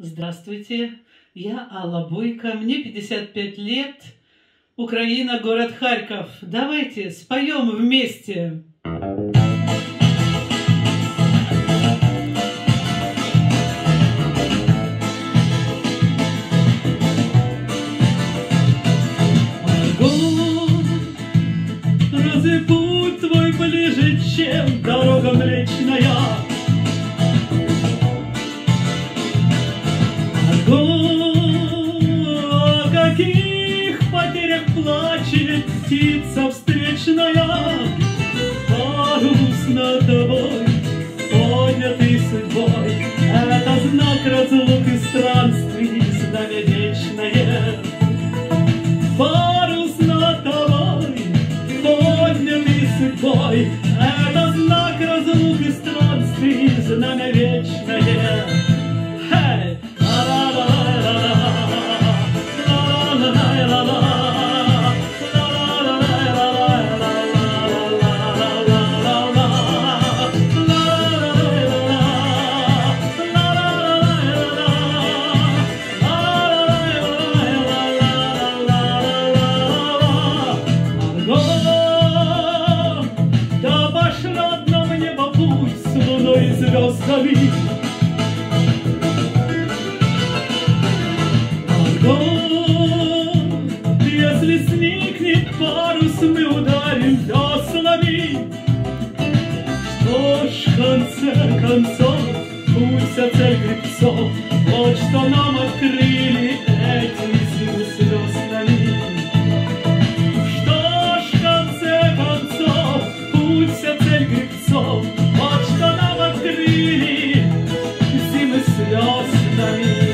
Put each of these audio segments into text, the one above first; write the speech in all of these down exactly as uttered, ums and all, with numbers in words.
Здравствуйте, я Алла Бойко, мне пятьдесят пять лет, Украина, город Харьков. Давайте споем вместе. Разве путь твой ближе, чем дорога млечная? О каких потерях плачет птица встречная, парус над тобой, поднятый судьбой, это знак разлук и странствий, знамя вечное. Парус над тобой, поднятый судьбой, это знак разлук и странствий, знамя вечное. Hey! Да пошлет нам небо путь с луной и звездами. Если сникнет парус, мы ударим веслами. Что ж, в конце концов, пусть о цель гребцов, вот что нам открыли эти зимы с веснами. Что ж, в конце концов, пусть о цель гребцов, вот что нам открыли зимы с веснами.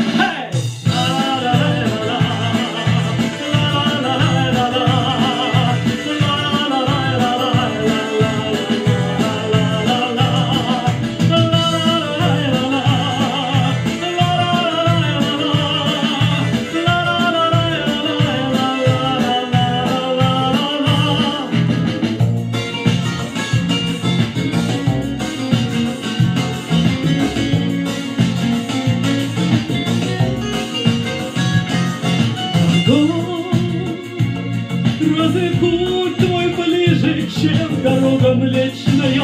Разве путь твой ближе, чем дорога млечная?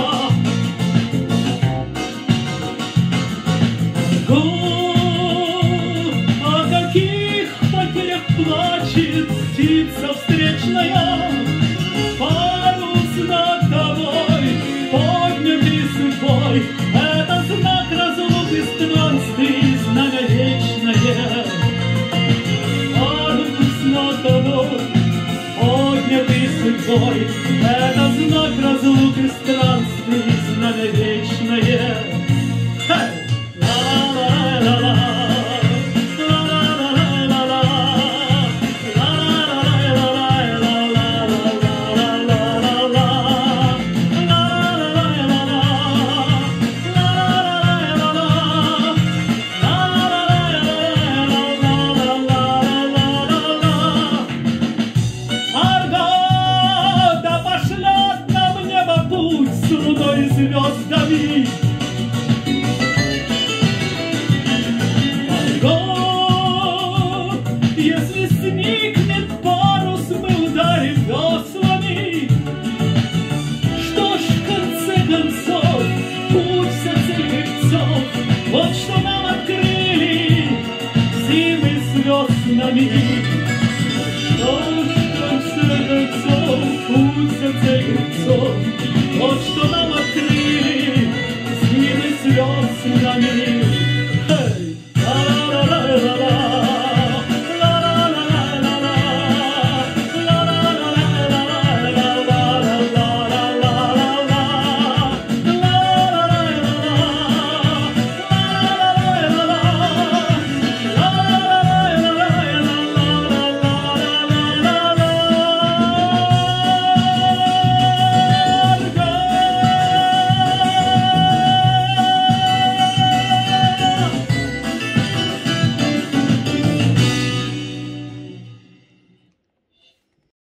О каких потерях плачет птица встречная, парус над тобой, поднятый судьбой, это знак разлук и странствий, знамя вечное. Парус над тобой, поднятый судьбой, это знак разлук и странствий, знамя вечное. Звездами.